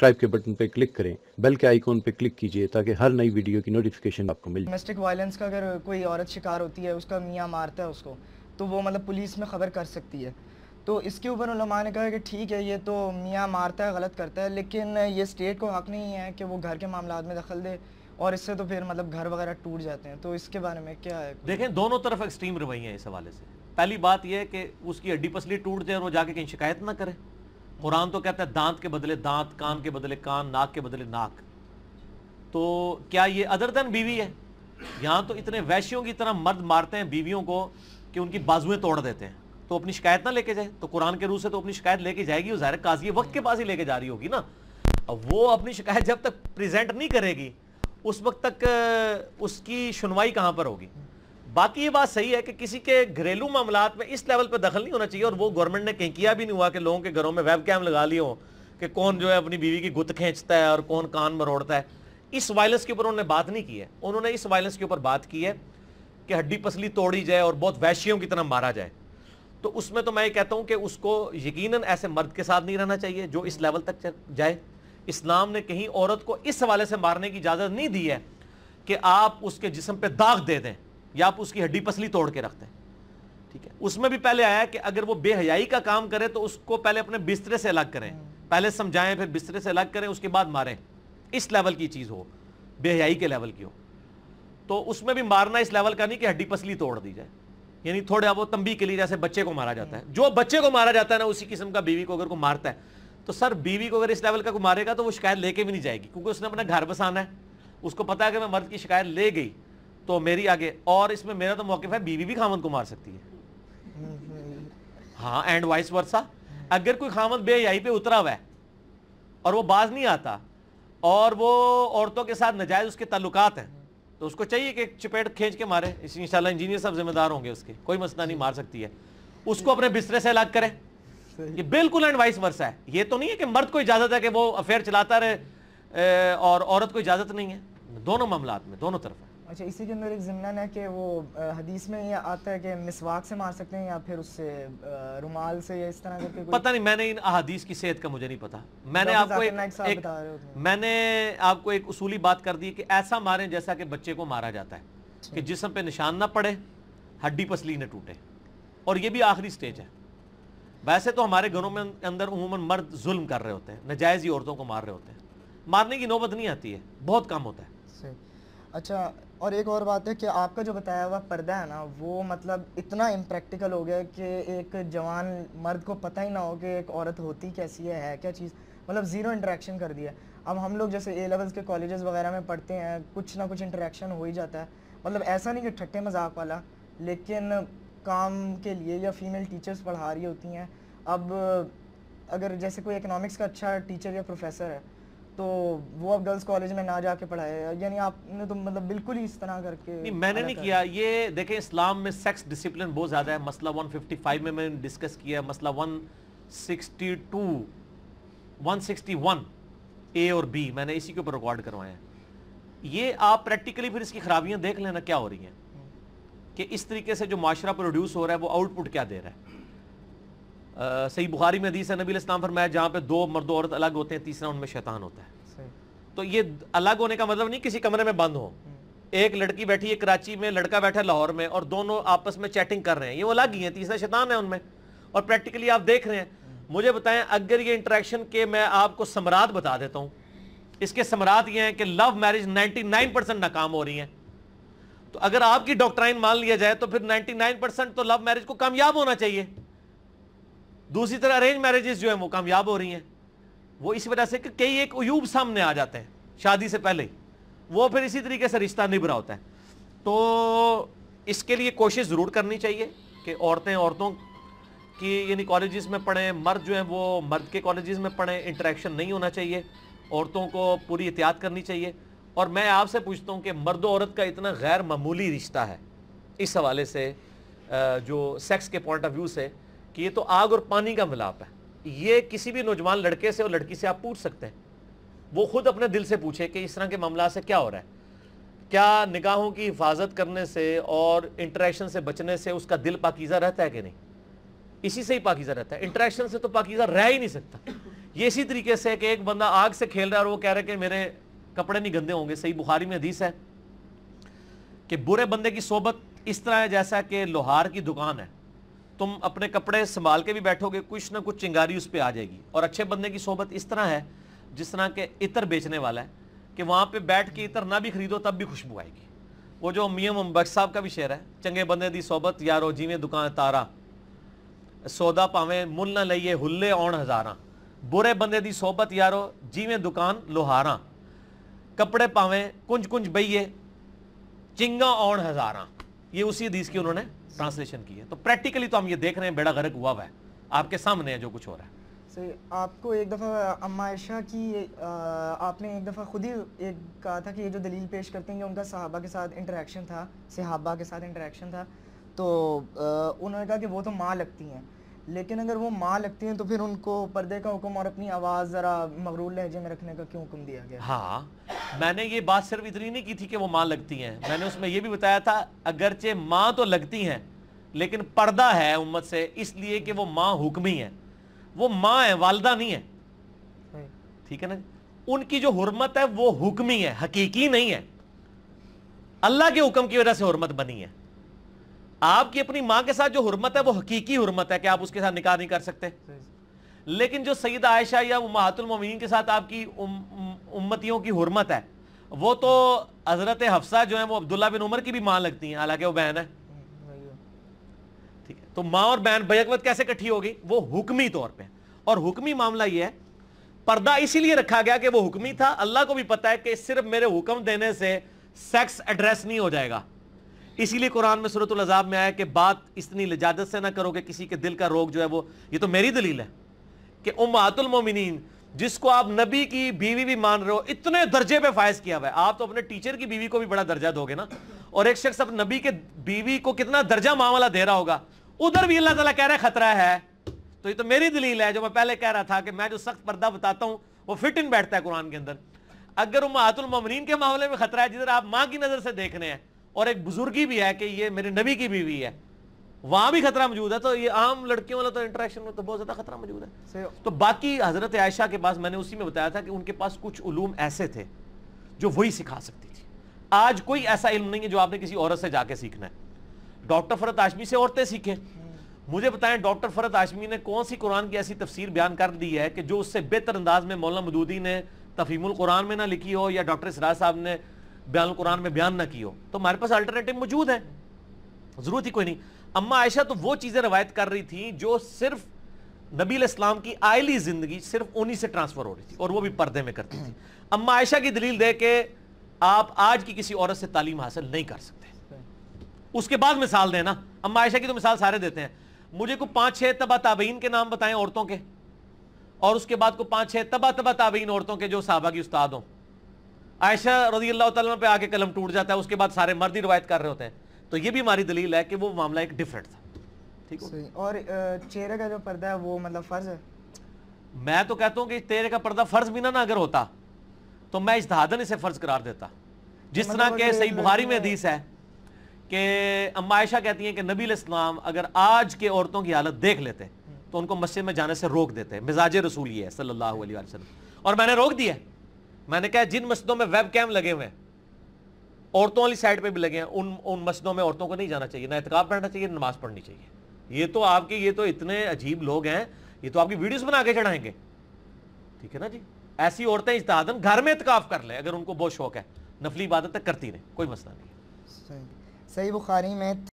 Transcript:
Subscribe کے button پہ click کریں، بیل کے آئیکن پہ کلک کیجئے تاکہ ہر نئی ویڈیو کی نوٹیفیکیشن آپ کو مل جائے۔ ڈومیسٹک وائلنس کا اگر کوئی عورت شکار ہوتی ہے، اس کا میاں مارتا ہے اس کو، تو وہ مطلب پولیس میں خبر کر سکتی ہے. تو اس کے اوپر علماء نے کہا کہ ٹھیک ہے یہ تو میاں مارتا ہے، غلط کرتا ہے، لیکن یہ اسٹیٹ کو حق نہیں ہے کہ وہ گھر کے معاملات میں دخل دے، اور اس سے تو پھر مطلب گھر وغیرہ ٹوٹ جاتے ہیں. تو اس کے بارے میں کیا ہے؟ دیکھیں دونوں طرف ایکسٹریم رویے ہیں اس حوالے سے. پہلی بات یہ ہے کہ اس کی ہڈی پسلی ٹوٹ جائے اور وہ جا کے کہیں شکایت نہ کرے. قرآن تو کہتا ہے دانت کے بدلے دانت، کان کے بدلے کان، ناک کے بدلے ناک. تو کیا یہ ادر دین بیوی ہے؟ یہاں تو اتنے ویشیوں کی طرح مرد مارتے ہیں بیویوں کو کہ ان کی بازویں توڑ دیتے ہیں. تو اپنی شکایت نہ لے کے جائے. تو قرآن کے روح سے تو اپنی شکایت لے کے جائے گی، وہ ظاہر قاضی وقت کے پاس ہی لے کے جا رہی ہوگی نا. اب وہ اپنی شکایت جب تک پریزنٹ نہیں کرے گی اس وقت تک اس کی سنوائی کہاں پر ہوگی. باقی یہ بات صحیح ہے کہ کسی کے گھریلو معاملات میں اس لیول پہ دخل نہیں ہونا چاہیے. اور وہ گورنمنٹ نے کہیں کیا بھی نہیں ہوا کہ لوگوں کے گھروں میں ویب کیم لگا لی ہو کہ کون جو ہے اپنی بیوی کی گت کھینچتا ہے اور کون کان مروڑتا ہے. اس وائلنس کے اوپر انہوں نے بات نہیں کی ہے. انہوں نے اس وائلنس کے اوپر بات کی ہے کہ ہڈی پسلی توڑی جائے اور بہت وحشیوں کی طرح مارا جائے. تو اس میں تو میں یہ کہتا ہوں کہ اس کو یقیناً ایسے مرد کے ساتھ نہیں رہنا چاہیے جو اس لیول تک جائے. اسلام نے کہیں عورت کو اس حوالے سے مارنے کی اجازت نہیں دی ہے کہ آپ اس کے جسم پہ داغ دے دیں یا آپ اس کی ہڈی پسلی توڑ کے رکھ دیں. ٹھیک ہے، اس میں بھی پہلے آیا کہ اگر وہ بے حیائی کا کام کرے تو اس کو پہلے اپنے بسترے سے الگ کریں، پہلے سمجھائیں پھر بسترے سے الگ کریں، اس کے بعد ماریں. اس لیول کی چیز ہو، بے حیائی کے لیول کی ہو، تو اس میں بھی مارنا اس لیول کا نہیں کہ ہڈی پسلی توڑ دی جائے. یعنی تھوڑا وہ تنبیہ کے لیے جیسے بچے کو مارا جاتا ہے. جو بچے کو مارا جاتا ہے نا اسی قسم کا بیوی کو اگر کوئی مارتا ہے تو سر بیوی کو اگر اس لیول کا کوئی مارے گا تو وہ شکایت لے کے بھی نہیں جائے گی، کیونکہ اس نے اپنا گھر بسانا ہے. اس کو پتا ہے کہ میں مرد کی شکایت لے گئی تو میری آگے، اور اس میں میرا تو موقف ہے بیوی بھی خامند کو مار سکتی ہے. ہاں، اینڈ وائس ورسا. اگر کوئی خامند بے حیائی پہ اترا ہوا ہے اور وہ باز نہیں آتا اور وہ عورتوں کے ساتھ ناجائز اس کے تعلقات ہیں تو اس کو چاہیے کہ چپیٹ کھینچ کے مارے. انشاءاللہ انجینئر صاحب ذمہ دار ہوں گے اس کے، کوئی مسئلہ نہیں، مار سکتی ہے. اس کو اپنے بسترے سے الگ کرے. یہ بالکل اینڈ وائس ورسا ہے. یہ تو نہیں ہے کہ مرد کو اجازت ہے کہ وہ افیئر چلاتا رہے اور عورت کو اجازت نہیں ہے. دونوں معاملات میں دونوں طرف ہے. اچھا، اسی کے اندر ایک ضمن ہے کہ وہ حدیث میں یہ آتا ہے کہ مسواک سے مار سکتے ہیں یا پھر اس سے رومال سے یا اس طرح کر کے. پتہ نہیں، میں نے ان احادیث کی صحت کا مجھے نہیں پتا. میں نے آپ کو ایک اصولی بات کر دی کہ ایسا ماریں جیسا کہ بچے کو مارا جاتا ہے، کہ جسم پہ نشان نہ پڑے، ہڈی پسلی نہ ٹوٹے. اور یہ بھی آخری سٹیج ہے. ویسے تو ہمارے گھروں میں اندر عموماً مرد ظلم کر رہے ہوتے ہیں، ناجائز ہی عورتوں کو مار رہے ہوتے ہیں. مارنے کی نوبت نہیں آتی ہے، بہت کم ہوتا ہے. اچھا، اور ایک اور بات ہے کہ آپ کا جو بتایا ہوا پردہ ہے نا، وہ مطلب اتنا امپریکٹیکل ہو گیا کہ ایک جوان مرد کو پتہ ہی نہ ہو کہ ایک عورت ہوتی کیسی ہے کیا چیز، مطلب زیرو انٹریکشن کر دیا. اب ہم لوگ جیسے اے لیولز کے کالجز وغیرہ میں پڑھتے ہیں، کچھ نہ کچھ انٹریکشن ہو ہی جاتا ہے. مطلب ایسا نہیں کہ ٹھٹے مذاق والا، لیکن کام کے لیے یا فیمیل ٹیچرز پڑھا رہی ہوتی ہیں. اب اگر جیسے کوئی اکنامکس کا اچھا ٹیچر یا پروفیسر ہے تو وہ اب گرلز کالج میں نہ جا کے پڑھائے. یعنی آپ نے تو مطلب بالکل ہی اس طرح کر کے. نہیں، میں نے نہیں کیا. یہ دیکھیں اسلام میں سیکس ڈسپلن بہت زیادہ ہے. مسئلہ 155 میں نے ڈسکس کیا ہے، مسئلہ 162 161 اے اور بی میں نے اسی کے اوپر ریکارڈ کروائے ہیں. یہ آپ پریکٹیکلی پھر اس کی خرابیاں دیکھ لینا کیا ہو رہی ہیں کہ اس طریقے سے جو معاشرہ پروڈیوس ہو رہا ہے وہ آؤٹ پٹ کیا دے رہا ہے. صحیح بخاری میں حدیث ہے، نبی علیہ السلام فرمایا جہاں پہ دو مرد و عورت الگ ہوتے ہیں تیسرا ان میں شیطان ہوتا ہے. تو یہ الگ ہونے کا مطلب نہیں کسی کمرے میں بند ہو. ایک لڑکی بیٹھی ہے کراچی میں، لڑکا بیٹھا ہے لاہور میں، اور دونوں آپس میں چیٹنگ کر رہے ہیں، یہ وہ الگ ہی ہیں، تیسرا شیطان ہے ان میں. اور پریکٹیکلی آپ دیکھ رہے ہیں. مجھے بتائیں اگر یہ انٹریکشن کے میں آپ کو ثمرات بتا دیتا ہوں، اس کے ثمرات یہ ہیں کہ لو میرج 99% ناکام ہو رہی ہیں. تو اگر آپ کی ڈاکٹرائن مان لیا جائے تو پھر 99% تو لو میرج کو کامیاب ہونا چاہیے. دوسری طرح ارینج میرجز جو ہیں وہ کامیاب ہو رہی ہیں. وہ اس وجہ سے کہ کئی ایک عیوب سامنے آ جاتے ہیں شادی سے پہلے، وہ پھر اسی طریقے سے رشتہ نبھ رہا ہوتا ہے. تو اس کے لیے کوشش ضرور کرنی چاہیے کہ عورتوں کی یعنی کالجز میں پڑھیں، مرد جو ہیں وہ مرد کے کالجز میں پڑھیں. انٹریکشن نہیں ہونا چاہیے، عورتوں کو پوری احتیاط کرنی چاہیے. اور میں آپ سے پوچھتا ہوں کہ مرد و عورت کا اتنا غیر معمولی رشتہ ہے اس حوالے سے جو سیکس کے پوائنٹ آف ویو سے کہ یہ تو آگ اور پانی کا ملاپ ہے. یہ کسی بھی نوجوان لڑکے سے اور لڑکی سے آپ پوچھ سکتے ہیں. وہ خود اپنے دل سے پوچھے کہ اس طرح کے معاملات سے کیا ہو رہا ہے. کیا نگاہوں کی حفاظت کرنے سے اور انٹریکشن سے بچنے سے اس کا دل پاکیزہ رہتا ہے کہ نہیں؟ اسی سے ہی پاکیزہ رہتا ہے. انٹریکشن سے تو پاکیزہ رہ ہی نہیں سکتا. یہ اسی طریقے سے کہ ایک بندہ آگ سے کھیل رہا ہے اور وہ کہہ رہا ہے کہ میرے کپڑے نہیں گندے ہوں گے. صحیح بخاری میں حدیث ہے کہ برے بندے کی صحبت اس طرح ہے جیسا کہ لوہار کی دکان ہے, تم اپنے کپڑے سنبھال کے بھی بیٹھو گے کچھ نہ کچھ چنگاری اس پہ آ جائے گی. اور اچھے بندے کی صحبت اس طرح ہے جس طرح کہ عطر بیچنے والا ہے کہ وہاں پہ بیٹھ کے عطر نہ بھی خریدو تب بھی خوشبو آئے گی. وہ جو میاں بخش صاحب کا بھی شعر ہے, چنگے بندے دی صحبت یارو جیویں دکان تارا, سودا پاویں مل نہ لئیے ہلے آن ہزاراں. برے بندے دی صحبت یارو جیویں دکان لوہاراں, کپڑے پاویں کنج کنج بئیے چنگا آن ہزاراں. یہ اسی حدیث کی انہوں نے ٹرانسلیشن کی ہے. تو پریکٹیکلی تو ہم یہ دیکھ رہے ہیں بیڑا غرق ہوا ہے, آپ کے سامنے ہے جو کچھ ہو رہا ہے. صحیح. آپ کو ایک دفعہ اما عائشہ کی آپ نے ایک دفعہ خود ہی ایک کہا تھا کہ یہ جو دلیل پیش کرتے ہیں کہ ان کا صحابہ کے ساتھ انٹریکشن تھا, تو انہوں نے کہا کہ وہ تو ماں لگتی ہیں, لیکن اگر وہ ماں لگتی ہیں تو پھر ان کو پردے کا حکم اور اپنی آواز ذرا مغرور لہجے میں رکھنے کا کیوں حکم دیا گیا؟ ہاں, میں نے یہ بات صرف اتنی نہیں کی تھی کہ وہ ماں لگتی ہیں, میں نے اس میں یہ بھی بتایا تھا اگرچہ ماں تو لگتی ہیں لیکن پردہ ہے امت سے, اس لیے کہ وہ ماں حکمی ہے, وہ ماں ہے والدہ نہیں ہے. ٹھیک ہے نا, ان کی جو حرمت ہے وہ حکمی ہے, حقیقی نہیں ہے. اللہ کے حکم کی وجہ سے حرمت بنی ہے. آپ کی اپنی ماں کے ساتھ جو حرمت ہے وہ حقیقی حرمت ہے کہ آپ اس کے ساتھ نکاح نہیں کر سکتے. لیکن جو سیدہ عائشہ یا امہات المومنین کے ساتھ آپ کی امتیوں کی حرمت ہے وہ تو حضرت حفصہ جو ہیں وہ عبداللہ بن عمر کی بھی ماں لگتی ہیں, حالانکہ وہ بہن ہے. ٹھیک ہے, تو ماں اور بہن بیک وقت کیسے کٹھی ہوگی؟ وہ حکمی طور پہ. اور حکمی معاملہ یہ ہے, پردہ اسی لیے رکھا گیا کہ وہ حکمی تھا. اللہ کو بھی پتا ہے کہ صرف میرے حکم دینے سے سیکس ایڈریس نہیں ہو جائے گا, اسی لیے قرآن میں سورۃ الاحزاب میں آیا کہ بات اتنی لجاجت سے نہ کرو کہ کسی کے دل کا روگ جو ہے وہ, یہ تو میری دلیل ہے کہ امہات المومنین جس کو آپ نبی کی بیوی بھی مان رہے ہو اتنے درجے پہ فائز کیا ہوا ہے. آپ تو اپنے ٹیچر کی بیوی کو بھی بڑا درجہ دو گے نا, اور ایک شخص اب نبی کے بیوی کو کتنا درجہ معاملہ دے رہا ہوگا, ادھر بھی اللہ تعالیٰ کہہ رہا ہے خطرہ ہے. تو یہ تو میری دلیل ہے جو میں پہلے کہہ رہا تھا کہ میں جو سخت پردہ بتاتا ہوں وہ فٹ ان بیٹھتا ہے قرآن کے اندر. اگر امہات المومنین کے معاملے میں خطرہ ہے جدھر آپ ماں کی نظر سے دیکھ رہے ہیں اور ایک بزرگی بھی ہے کہ یہ میرے نبی کی بیوی ہے, وہاں بھی خطرہ موجود ہے, تو یہ عام لڑکیوں والا تو انٹریکشن میں تو بہت زیادہ خطرہ موجود ہے. تو باقی حضرت عائشہ کے پاس میں نے اسی میں بتایا تھا کہ ان کے پاس کچھ علوم ایسے تھے جو وہی سکھا سکتی تھی. آج کوئی ایسا علم نہیں ہے جو آپ نے کسی عورت سے جا کے سیکھنا ہے. ڈاکٹر فرحت ہاشمی سے عورتیں سیکھیں. مجھے بتائیں ڈاکٹر فرحت ہاشمی نے کون سی قرآن کی ایسی تفسیر بیان کر دی ہے کہ جو اس سے بہتر انداز میں مولانا مودودی نے تفہیم القرآن میں نہ لکھی ہو یا ڈاکٹر اسرار صاحب نے بیان القرآن میں بیان نہ کی ہو. تو ہمارے پاس الٹرنیٹو موجود ہے, ضرورت ہی کوئی نہیں. اما عائشہ تو وہ چیزیں روایت کر رہی تھیں جو صرف نبی علیہ السلام کی آئلی زندگی صرف انہی سے ٹرانسفر ہو رہی تھی, اور وہ بھی پردے میں کرتی تھی. اما عائشہ کی دلیل دے کہ آپ آج کی کسی عورت سے تعلیم حاصل نہیں کر سکتے. اس کے بعد مثال دیں نا, اما عائشہ کی تو مثال سارے دیتے ہیں. مجھے کو 5-6 تبع تابعین کے نام بتائیں عورتوں کے, اور اس کے بعد کو 5-6 تبع تابعین عورتوں کے جو صحابہ کی استاد ہوں. عائشہ رضی اللہ تعالیٰ پہ آ کے قلم ٹوٹ جاتا ہے, اس کے بعد سارے مرد ہی روایت کر رہے ہوتے ہیں. تو یہ بھی ہماری دلیل ہے کہ وہ معاملہ ایک ڈیفرنٹ تھا. ٹھیک ہے, اور چہرے کا جو پردہ ہے وہ مطلب فرض ہے. میں تو کہتا ہوں کہ چہرے کا پردہ فرض بھی نہ اگر ہوتا تو میں اجتہاداً اسے فرض قرار دیتا. جس طرح کہ صحیح بخاری میں حدیث ہے کہ اما عائشہ کہتی ہیں کہ نبی علیہ السلام اگر آج کے عورتوں کی حالت دیکھ لیتے تو ان کو مسجد میں جانے سے روک دیتے. مزاج رسول یہ ہے صلی اللہ علیہ وسلم, اور میں نے روک دیا. میں نے کہا جن مسجدوں میں ویب کیم لگے ہوئے ہیں, عورتوں والی سائڈ پہ بھی لگے ہیں, ان مسجدوں میں عورتوں کو نہیں جانا چاہیے, نہ اعتکاف پڑھنا چاہیے, نہ نماز پڑھنی چاہیے. یہ تو آپ کے یہ تو اتنے عجیب لوگ ہیں, یہ تو آپ کی ویڈیوز بنا کے چڑھائیں گے. ٹھیک ہے نا جی, ایسی عورتیں اجتہاداً گھر میں اعتکاف کر لیں اگر ان کو بہت شوق ہے, نفلی عبادت کرتی رہیں, کوئی مسئلہ نہیں. صحیح بخاری میں